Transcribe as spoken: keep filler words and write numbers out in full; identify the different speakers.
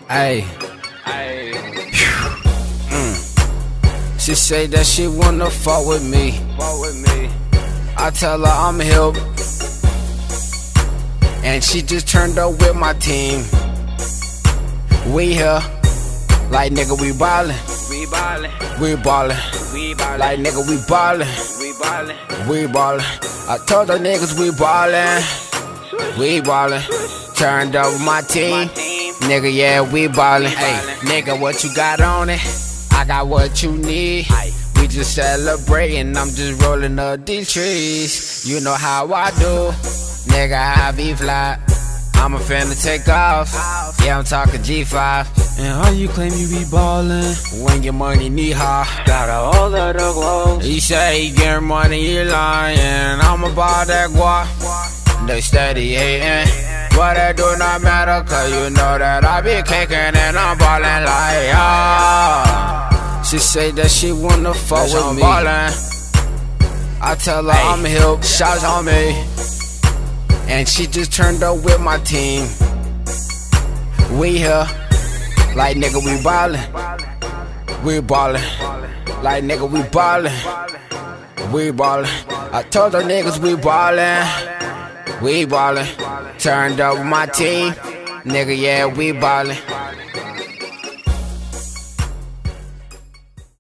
Speaker 1: Ayy. Mm. She say that she wanna fuck with me. I tell her I'm help, and she just turned up with my team. We here, like nigga we ballin'.
Speaker 2: We ballin'.
Speaker 1: We ballin'.
Speaker 2: We ballin'.
Speaker 1: Like nigga we ballin'.
Speaker 2: We ballin'.
Speaker 1: We ballin'. I told the niggas we ballin'. We ballin'. Turned up with my team. Nigga, yeah, we ballin'. Hey, nigga, what you got on it? I got what you need. We just celebrating, I'm just rolling up these trees. You know how I do, nigga, I be fly. I'm a finna take off, yeah, I'm talking G five. And how you claim you be ballin' when your money knee high?
Speaker 2: Got all of the clothes.
Speaker 1: He say he getting money, he lying. I'm about that guap. They steady hating, but that do not matter, cause you know that I be kicking and I'm ballin' like, ah. She say that she wanna fuck with I'm me. Ballin'. I tell her hey, I'm help, shots on me, and she just turned up with my team. We here, like nigga we ballin'. We ballin', like nigga we ballin'. We ballin'. I told the niggas we ballin'. We ballin'. Turned up with my team. Nigga, yeah, we ballin'.